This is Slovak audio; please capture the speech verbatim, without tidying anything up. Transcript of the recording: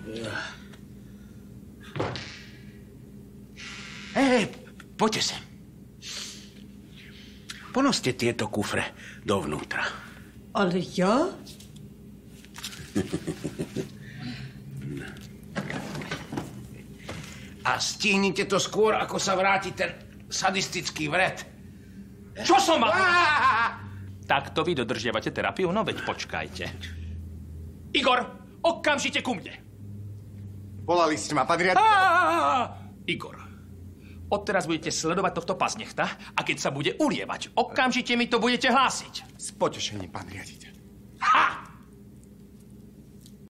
Hej, poďte sem. Ponoste tieto kufre dovnútra. Ale ja? A stihnite to skôr, ako sa vráti ten sadistický vred. Čo som mal? Takto vy dodržiavate terapiu? No veď počkajte. Igor, okamžite ku mne. Volali ste ma, pán riaditeľ. Igor, odteraz budete sledovať tohto paznechta a keď sa bude ulievať, okamžite mi to budete hlásiť. S potešením, pán riaditeľ.